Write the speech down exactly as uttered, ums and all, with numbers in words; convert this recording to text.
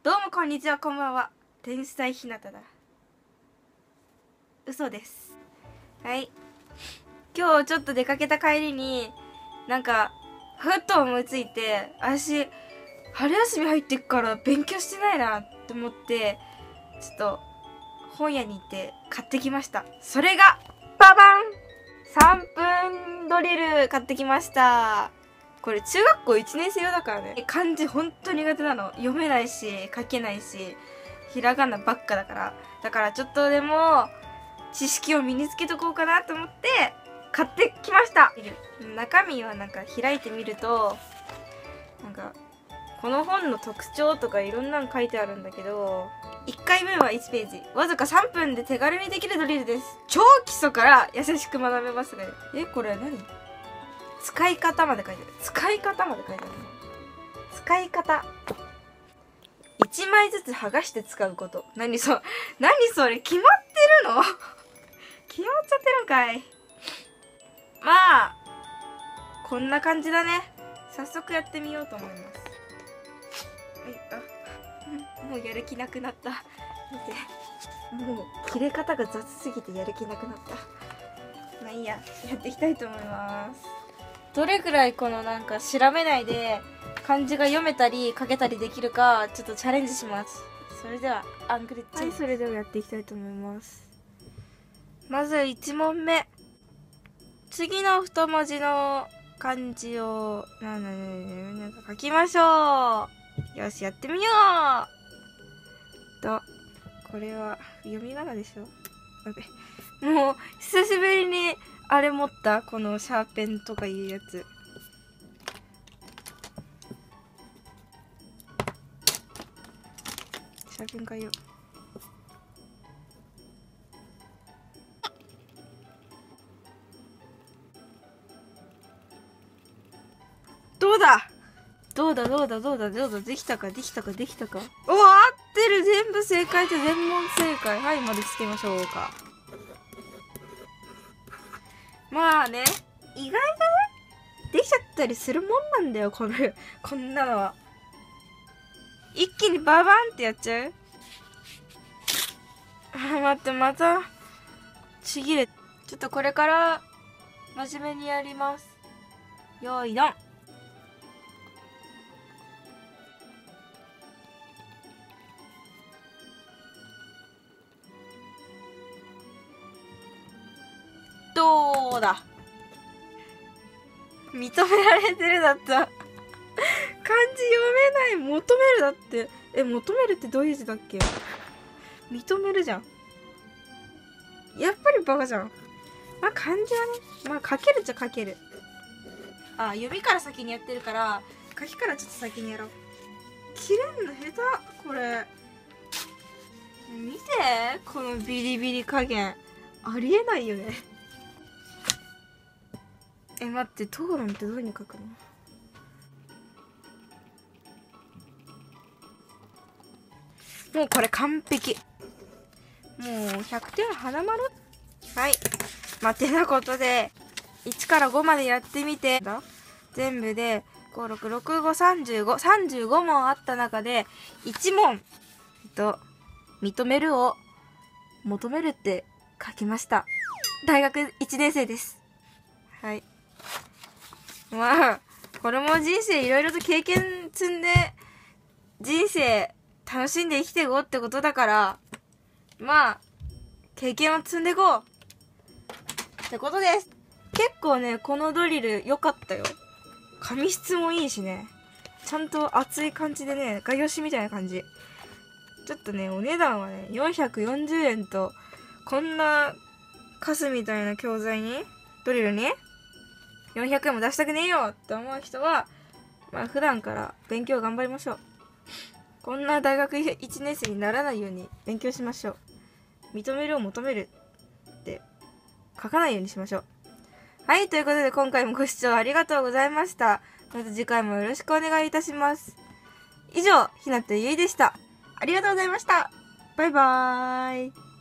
どうもこんにちは、こんばんは。天才ひなただ。嘘です。はい。今日ちょっと出かけた帰りに、なんか、ふっと思いついて、私、春休み入ってっから勉強してないなって思って、ちょっと、本屋に行って買ってきました。それが、ババン !さんぷんドリル買ってきました。これ中学校いちねん生用だからね。漢字ほんと苦手なの。読めないし、書けないし、ひらがなばっかだから。だからちょっとでも、知識を身につけとこうかなと思って、買ってきました。中身はなんか開いてみると、なんか、この本の特徴とかいろんなの書いてあるんだけど、いっかいめはいちページ。わずかさんぷんで手軽にできるドリルです。超基礎から優しく学べますね。え、これ何？使い方まで書いてある。使い方まで書いてある。使い方。いちまいずつ剥がして使うこと。何そ、何それ決まってるの決まっちゃってるんかい。まあ、こんな感じだね。早速やってみようと思います。はい、あ、もうやる気なくなった。見て。もう切れ方が雑すぎてやる気なくなった。まあいいや、やっていきたいと思います。どれくらいこのなんか調べないで漢字が読めたり書けたりできるかちょっとチャレンジします。それではアングルチェンジ。はい、それではやっていきたいと思います。まずいち問目。次の太文字の漢字をなななな書きましょう。よし、やってみようと。これは読み仮名でしょ。やべ、もう久しぶりにあれ持った、このシャーペンとかいうやつ。シャーペン買いよう。どうだどうだどうだどうだどうだ、できたかできたかできたか。お、合ってる。全部正解って全問正解。はい、丸つけましょうか。まあね、意外とね、できちゃったりするもんなんだよ、これ。こんなのは。一気にババンってやっちゃう？あ、待って、また、ちぎれ。ちょっとこれから、真面目にやります。よーいどん。どうだ？認められてるだった。漢字読めない。求めるだって。え、求めるってどういう字だっけ？認めるじゃん。やっぱりバカじゃん。まあ漢字はね、まあ書けるっちゃ書ける。あ、読みから先にやってるから、書きからちょっと先にやろう。切れんの下手、これ。見て、このビリビリ加減。ありえないよね。え、待って、討論ってどうに書くの？もうこれ完璧。もうひゃくてん花丸。はい。まあ、てなことで、いちからごまでやってみて、全部で、ご、ろく、ろく、ご、さんじゅうご、さんじゅうご問あった中で、いち問、えっと、認めるを求めるって書きました。大学いちねん生です。はい。まあ、これも人生いろいろと経験積んで、人生楽しんで生きていこうってことだから、まあ、経験を積んでいこうってことです。結構ね、このドリル良かったよ。紙質もいいしね。ちゃんと厚い感じでね、画用紙みたいな感じ。ちょっとね、お値段はね、よんひゃくよんじゅうえんと、こんなカスみたいな教材に、ドリルに、よんひゃくえんも出したくねえよって思う人は、まあ普段から勉強頑張りましょう。こんな大学いちねん生にならないように勉強しましょう。認めるを求めるって書かないようにしましょう。はい、ということで今回もご視聴ありがとうございました。また次回もよろしくお願いいたします。以上、ひなたゆいでした。ありがとうございました。バイバーイ。